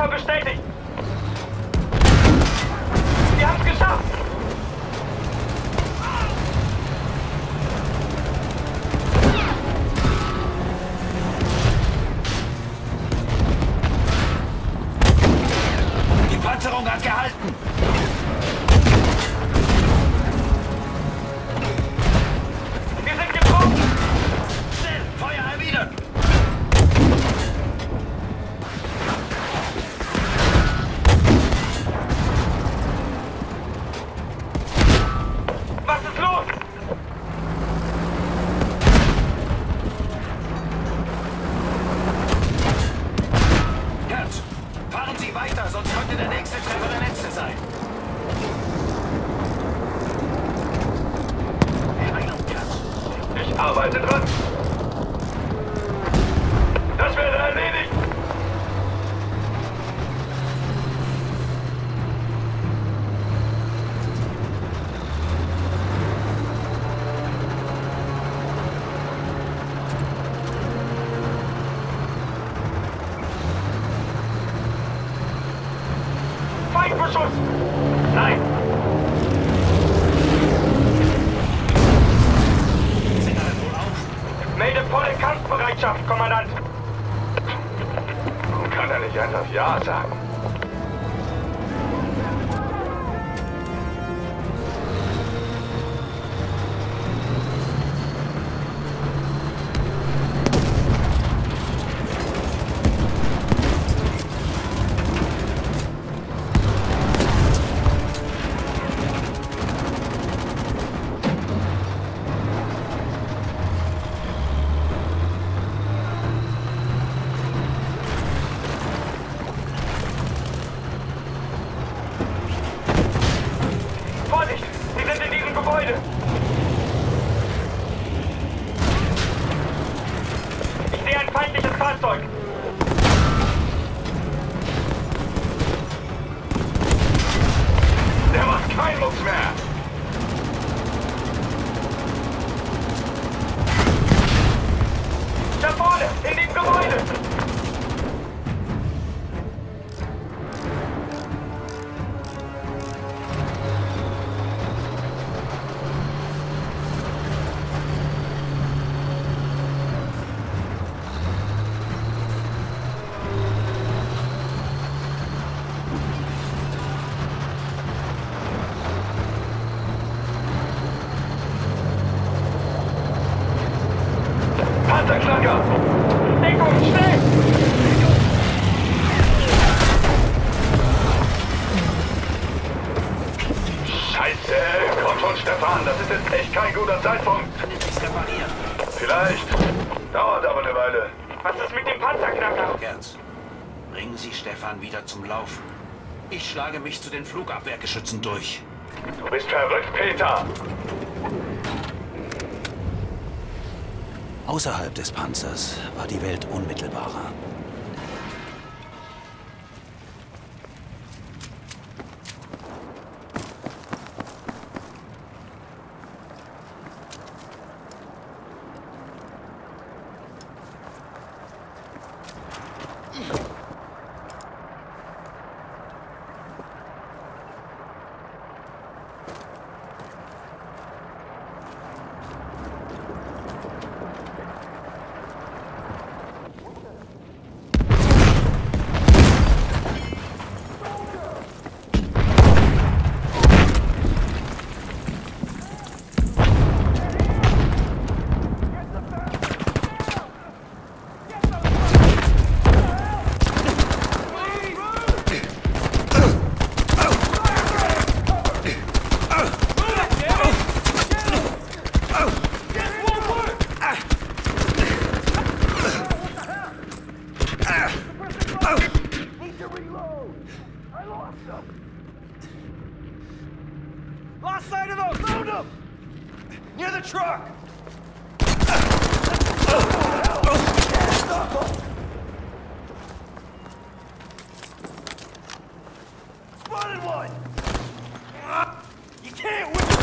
Treffer bestätigt. Wir haben es geschafft. Die Panzerung hat gehalten. Wir sind getroffen. Schnell, Feuer erwidern. Was ist los? Herz, fahren Sie weiter, sonst könnte der nächste Treffer der letzte sein. Heilung, Herz. Ich arbeite dran. Das wäre erledigt. Feindbeschuss! Nein! Sind alle wohl auf? Melde volle Kampfbereitschaft, Kommandant! Kann er nicht einfach Ja sagen? Vorsicht! Sie sind in diesem Gebäude! Ich sehe ein feindliches Fahrzeug! Der macht keinen Mucks mehr! Da vorne! In dem Gebäude! Panzerknacker! Deckung, schnell! Scheiße! Komm schon, Stefan, das ist jetzt echt kein guter Zeitpunkt. Kann ich nichts reparieren. Vielleicht. Dauert aber eine Weile. Was ist mit dem Panzerknacker? Herz, bringen Sie Stefan wieder zum Laufen. Ich schlage mich zu den Flugabwehrgeschützen durch. Du bist verrückt, Peter! Außerhalb des Panzers war die Welt unmittelbarer. Lost sight of them! Found them! Near the truck! Spotted one! You can't win!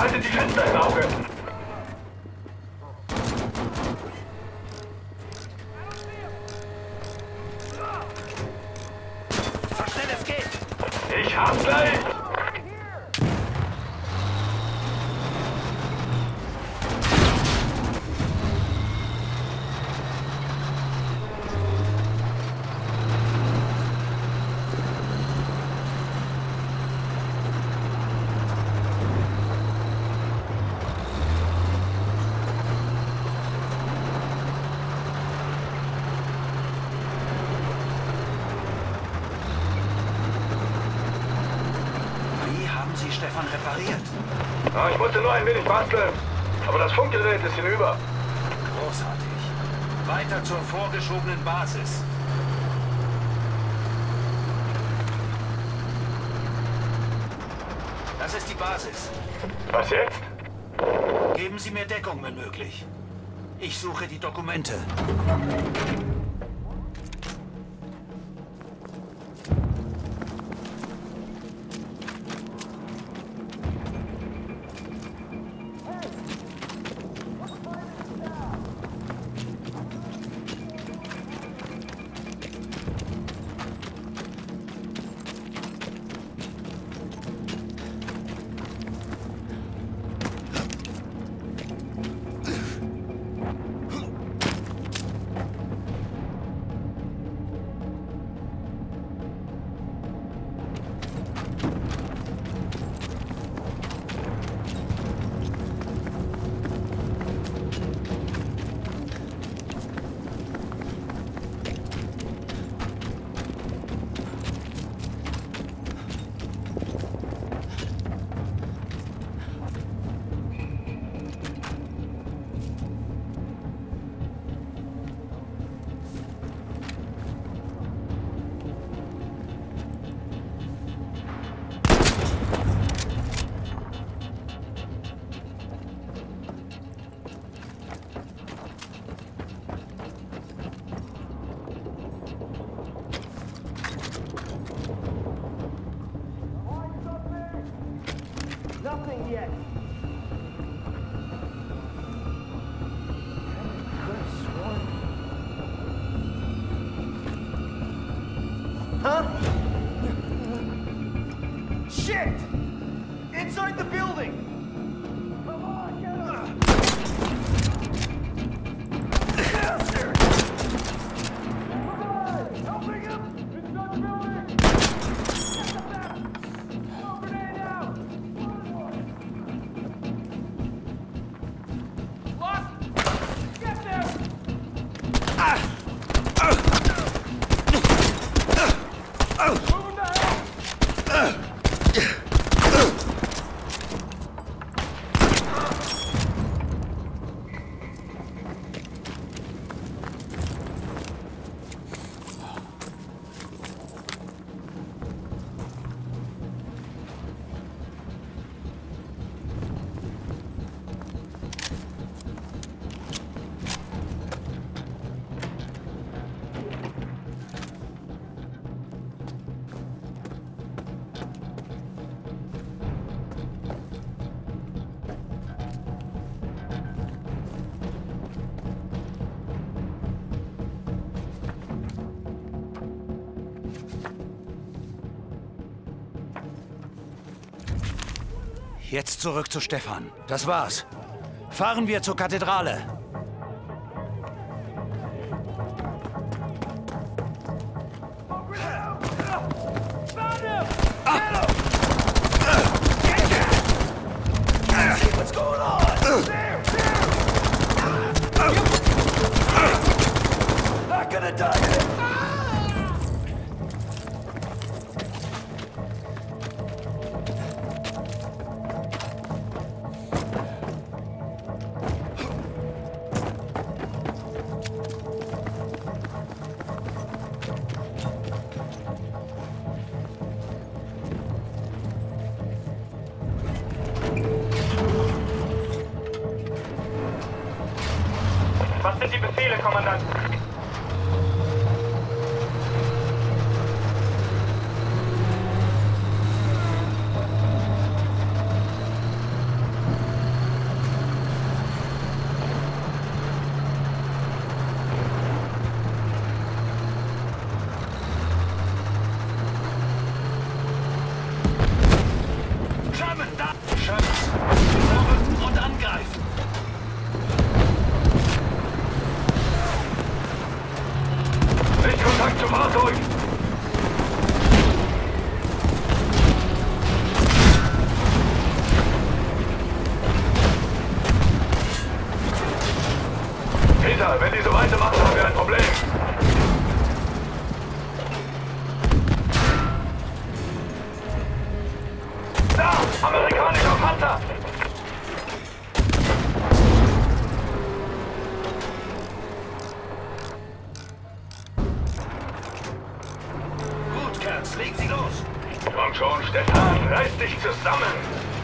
Behaltet die Fenster im Auge. So schnell es geht! Ich hab's gleich! Stefan repariert. Ja, ich musste nur ein wenig basteln. Aber das Funkgerät ist hinüber. Großartig. Weiter zur vorgeschobenen Basis. Das ist die Basis. Was jetzt? Geben Sie mir Deckung, wenn möglich. Ich suche die Dokumente. Nothing yet. Huh? Shit! Inside the building! Come on, get up! Bastard! Helping him! Inside the building! Get the back! Throw grenade out! Lost! Get there! Moving the hell! Jetzt zurück zu Stefan. Das war's. Fahren wir zur Kathedrale. What's going on? There! Not gonna die! Was sind die Befehle, Kommandant? Weiter! Gut, Kerz, leg sie los! Komm schon, Stefan, reiß dich zusammen!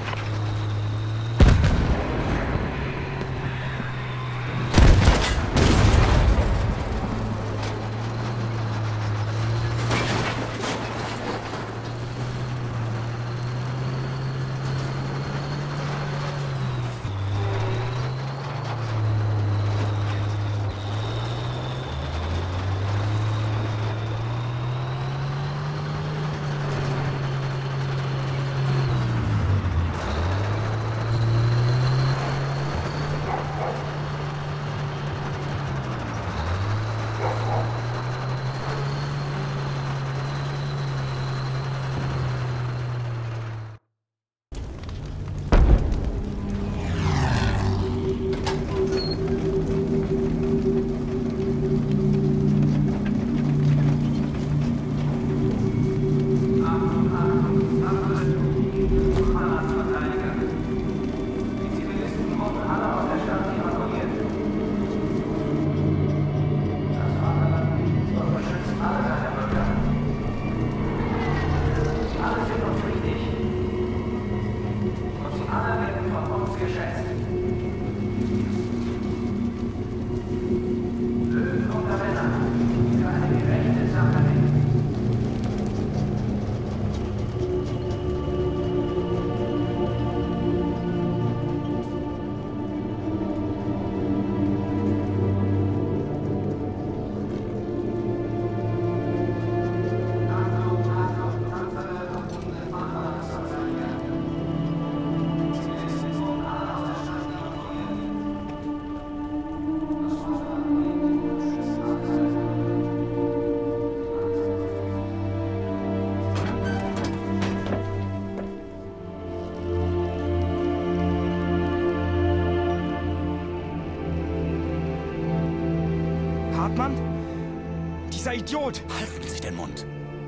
Dieser Idiot! Halten Sie den Mund.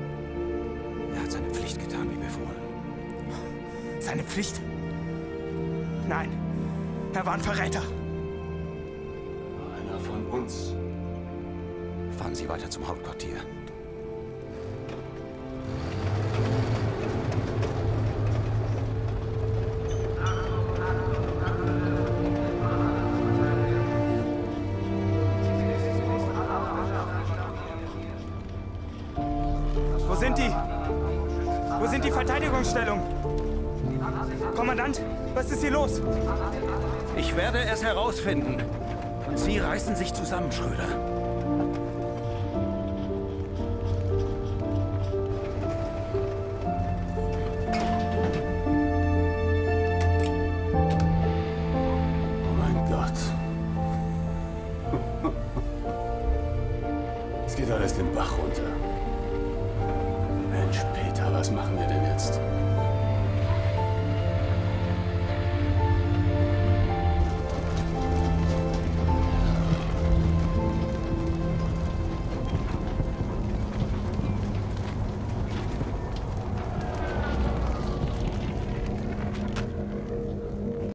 Er hat seine Pflicht getan, wie befohlen. Seine Pflicht? Nein, er war ein Verräter. Einer von uns. Fahren Sie weiter zum Hauptquartier. Wo sind die Verteidigungsstellungen? Kommandant, was ist hier los? Ich werde es herausfinden. Und Sie reißen sich zusammen, Schröder. Oh mein Gott. Es geht alles den Bach runter. Mensch, Peter, was machen wir denn jetzt?